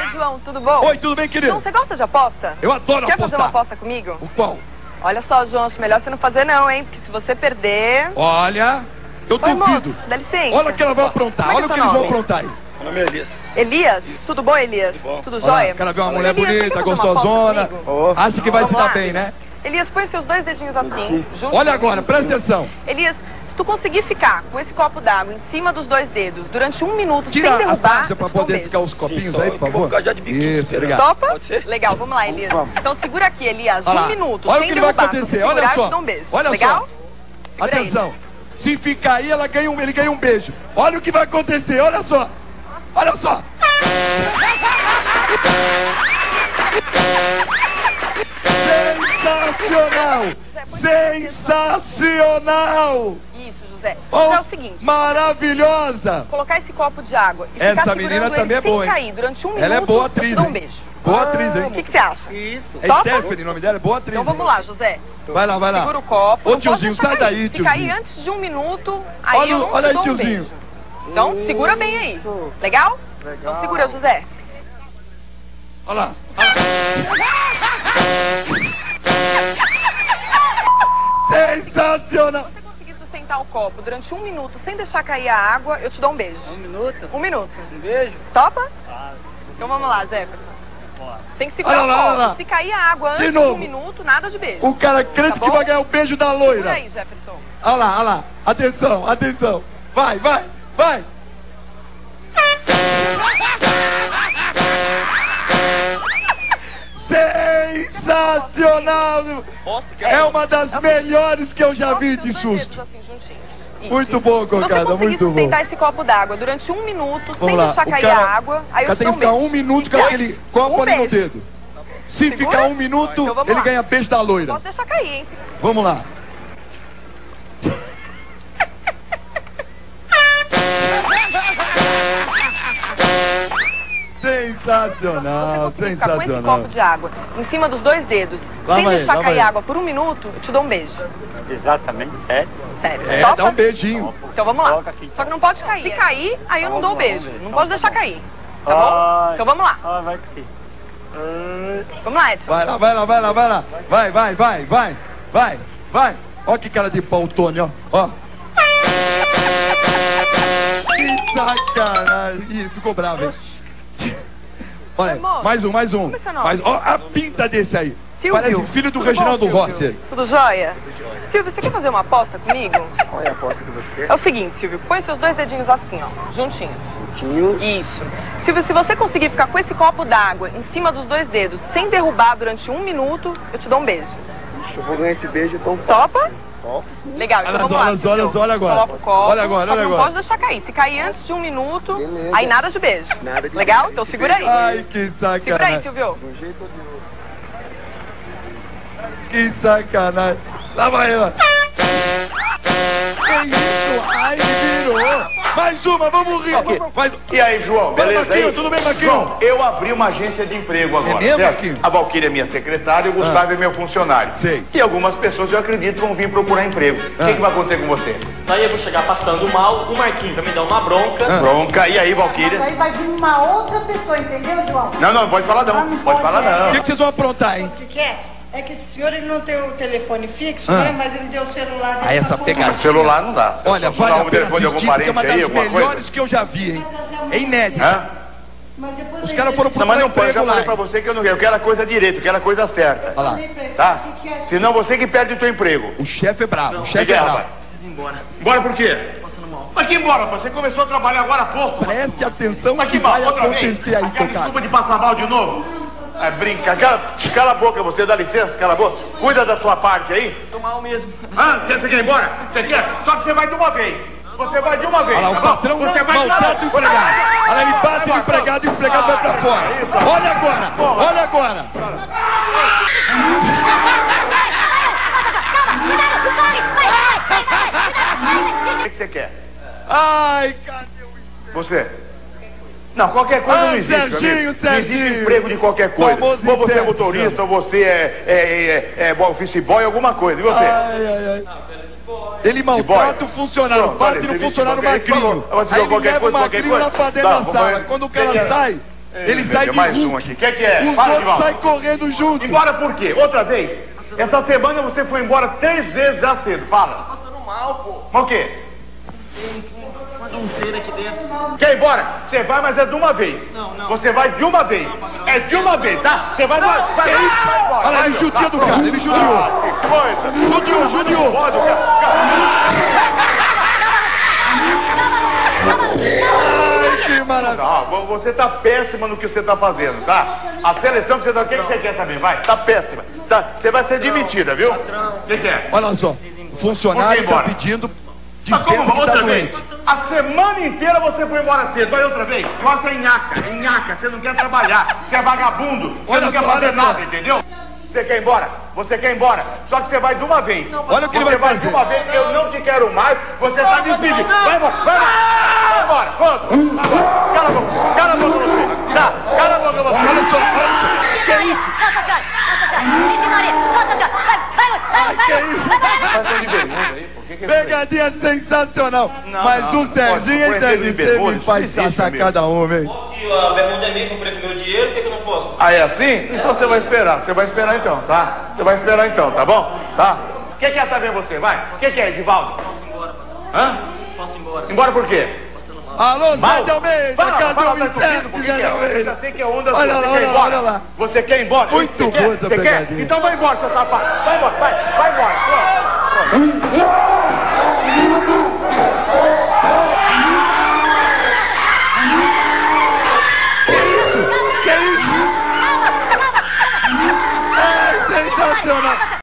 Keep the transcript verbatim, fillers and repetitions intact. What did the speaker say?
João, tudo bom? Oi, tudo bem, querido? João, você gosta de aposta? Eu adoro Quer apostar. fazer uma aposta comigo? O qual? Olha só, João, acho melhor você não fazer não, hein? Porque se você perder... Olha, eu Oi, duvido. moço, dá licença. Olha o que ela vai aprontar, Como é olha que o é que seu eles vão nome? aprontar aí. Meu nome é Elias. Elias? Tudo bom, Elias? Tudo bom. Tudo Olha jóia? lá, quero ver uma mulher Elias, bonita, você quer fazer uma gostosona. aposta comigo? Oh. Acha que vai Vamos se dar lá. bem, né? Elias, põe os seus dois dedinhos assim, juntos. Olha agora, presta atenção. Elias, se tu conseguir ficar com esse copo d'água em cima dos dois dedos durante um minuto Tira sem a derrubar, taxa eu pra te dou um poder beijo. ficar os copinhos Sim, aí, só por que eu vou favor. ficar já de biquíni Isso, esperando. obrigado. Topa? Pode ser? Legal, vamos lá, Elias. Vamos. Então segura aqui, Elias, Olha um lá. minuto, Olha o sem que ele vai derrubar. Se acontecer, você olha segurar, eu só. te dou um beijo. Olha Legal? só. Segura aí. Atenção. Se ficar aí, ela ganha um, ele ganha um beijo. Olha o que vai acontecer, olha só. Olha só. Sensacional! Sensacional! Isso, José. Oh, José, é o seguinte, maravilhosa! colocar esse copo de água e Essa ficar menina segurando também ele é boa, sem hein? cair durante um minuto, Ela é boa eu atriz, te dou um hein? beijo. Boa atriz, hein? O que, que você acha? Isso. É Topa? Stephanie o nome dela, é boa atriz. Então vamos hein? lá, José. Vai lá, vai lá. Segura o copo. Ô, não pode tiozinho, deixar sai cair. daí, Se cair tiozinho. antes de um minuto, aí Olha, eu não olha te aí, dou um tiozinho. beijo. Então segura bem aí. Legal? Legal. Então segura, José. Olha lá. Olha lá. Sensacional! Se você conseguir sustentar o copo durante um minuto sem deixar cair a água, eu te dou um beijo. Um minuto. Um minuto. Um beijo. Topa? Ah, Então vamos lá, Jefferson. bora. Tem que segurar Olha lá, o olha copo. lá. Se cair a água De antes de novo. um minuto, nada de beijo. O cara crente Tá que bom? vai ganhar o beijo da Segura loira. aí, Jefferson. Olha lá, olha lá. Atenção, atenção. Vai, vai, vai. Sensacional! Posso? É uma das É o melhores que eu já vi Coloca de seus dois susto. dedos assim, juntinhos. Isso. Muito bom, Se você Cocada, conseguir muito bom. sustentar esse copo d'água durante um minuto, sem Vamos lá. deixar O cair cara, a água, aí o eu cara te tem dou que um ficar beijo. um minuto com Isso. aquele copo Um ali no beijo. dedo. Se Segura. ficar um minuto, Então vamos ele lá. ganha beijo da loira. Posso deixar cair, hein? Vamos lá. Sensacional, Se você conseguir ficar com esse sensacional. copo de água em cima dos dois dedos, Lá sem vai, deixar lá cair vai. água por um minuto, eu te dou um beijo. Exatamente, sério. Sério. É, Topa? dá um beijinho. Então vamos lá. Coloca aqui. Só que não pode cair. Se cair, aí eu não dou o vamos lá, beijo. vamos ver. Não Então pode tá deixar bom. cair. Tá bom? Ai. Então vamos lá. Ah, vai cair. Ai. Vamos lá, Edson. Vai lá, vai lá, vai lá, vai lá. Vai, vai, vai, vai, vai, vai. Ó que cara de pau, Tony, ó. Ó. Que sacanagem. Ih, ficou bravo, hein? Olha, Amor, mais um, mais um. como é seu nome? Mais, ó a pinta desse aí. Silvio. Parece filho do Tudo Reginaldo bom, Silvio? Rosser. Tudo jóia? Silvio, você quer fazer uma aposta comigo? Qual é a aposta que você quer? É o seguinte, Silvio, põe seus dois dedinhos assim, ó, juntinhos. Tinho. Isso. Silvio, se você conseguir ficar com esse copo d'água em cima dos dois dedos, sem derrubar durante um minuto, eu te dou um beijo. Ixi, eu vou ganhar esse beijo tão Topa? fácil. Topa. Legal, então Olha vamos só, lá. olha só, olha Silvio. só, olha agora. Coloca o copo, Olha agora, só olha que não agora. pode deixar cair. Se cair antes de um minuto, Beleza. aí nada de beijo. Nada de Legal? beijo. Então segura aí. Ai, que Segura aí, sacanagem. Silvio. De um jeito ou de outro. Que sacanagem. Lá vai ela. Que isso? Ai, virou. Mais uma, vamos rir. Mais... E aí, João, Fala, beleza Marquinho, aí? tudo bem, Marquinho? João, eu abri uma agência de emprego agora, mesmo, certo? Marquinho? A Valquíria é minha secretária e o Gustavo é meu funcionário. Sei. E algumas pessoas, eu acredito, vão vir procurar emprego. O Ah. que, que vai acontecer com você? Daí eu vou chegar passando mal, o Marquinhos vai me dar uma bronca. Bronca. E aí, Valquíria? Aí vai vir uma outra pessoa, entendeu, João? Não, não, pode falar Ah, não. não Pode pode, falar é. O não. que, que vocês vão aprontar, hein? O que, que é? É que esse senhor ele não tem o telefone fixo, Ah. né? Mas ele deu o celular dele. Ah, essa pra pegadinha. No celular não dá. Olha, Só vale dá a um pena telefone de algum assistir, porque é uma parente aí, das alguma melhores coisa. que eu já vi, hein? É inédita. Hã? Mas depois Os ele- caras foram ele- Não, mas não Procurar pode. Eu já emprego falei lá, pra hein? você que eu não quero. Eu quero a coisa direito, eu quero a coisa certa. Olha lá. Falei pra ele, Tá? o que que é? Senão você que perde o teu emprego. O chefe é bravo, o O que chefe que é é, bravo. rapaz? Preciso ir embora. Bora por quê? Passando mal. Mas que embora, rapaz? Você começou a trabalhar agora há pouco. Preste atenção Mas que que mal, vai outra vez? acontecer aí, Aquela Cocada. desculpa de passar mal de novo? É brinca. Cala, cala a boca, você dá licença, cala a boca. Cuida da sua parte aí. Tô mal mesmo. Ah, quer, você quer ir embora? Você quer? Só que você vai de uma vez. Você vai de uma vez. Olha lá, tá o bom? patrão Você vai de uma maltrata o vez. empregado. Olha lá, ele bate no Vai, empregado e o empregado vai pra fora. Olha agora, olha agora. O que que você quer? Ai, cadê o... Você? Não, qualquer coisa Ah, não existe. Serginho, meu amigo. Não Serginho. existe emprego de qualquer coisa. Famoso Ou você é inseto, motorista, chama. ou você é, é, é, é, é office boy, alguma coisa. E você? Ai, ai, ai. Ele maltrata o funcionário, Pronto, bate olha, no você funcionário disse, ele magrinho. falou, você Aí falou ele qualquer leva o coisa, qualquer magrinho lá coisa. pra dentro Tá, da sala. vamos- Quando o cara Você quer- sai, Ele sai de mais Hulk. um aqui. O que, que é? Os Fala, outros Divaldo. saem correndo junto. Embora por quê? Outra vez? Essa semana você foi embora três vezes já cedo. Fala. Tô passando mal, pô. Mas o quê? Uma donceira aqui dentro. Quer ir embora? Você vai, mas é de uma vez. Não, não. Você vai de uma vez. É de uma vez, tá? Você vai, vai, vai. Que isso? Vai embora. Olha, vai, ele meu. judia do Tá, cara, pronto. ele judiou. Ah, que coisa. Judiou, judiou. Pode, cara. Ai, que maravilha. Não, você tá péssima no que você tá fazendo, tá? A seleção que você tá... O que, que você quer também? Vai, tá péssima. Tá, você vai ser demitida, viu? O que, que é? Olha só, o funcionário tá pedindo Mas como? dispensa que tá Outra doente. vez? A semana inteira você foi embora cedo. Vai outra vez? Nossa, é nhaca, é nhaca. Você não quer trabalhar. Você é vagabundo. Você Olha não quer só, fazer olha só. nada, entendeu? Você quer ir embora? Você quer ir embora? Só que você vai de uma vez. Olha o que ele você vai vai fazer. de uma vez. Eu não te quero mais. Você tá despedido. Vai embora, vai embora. Vai embora. Pronto. Vai embora. Cala a boca. Cala a boca você. Tá, cala a boca você. Olha só, olha só. Que é isso? Ai, que é isso? Passando de bermuda aí, por que que é isso aí? Pegadinha sensacional. Não, Mas não, o Serginho, não hein, pode. Serginho? Conhecer Você bermuda, me faz isso não existe, passar amigo. cada um, hein? Posso que a bermuda é minha, comprei com meu dinheiro, por que que eu não posso? Ah, é assim? Então você vai esperar. Você vai esperar então, tá? Você vai esperar então, tá bom? Tá? O que que é também você? Vai. O que que é, Edivaldo? Posso ir embora, patrão. Hã? Posso ir embora. Embora por quê? Passando mal. Alô, Zé de Almeida, Fala, cadê fala, o tá Vicente, comigo, por que Zé de que é? Eu Almeida? já sei que é onda Olha sua. lá, Você olha quer ir lá, embora? olha lá. Você quer ir embora? Muito Você boa quer? essa Você quer? pegadinha. Então vai embora, seu safado. Vai embora, vai. Vai embora. Pronto. Pronto.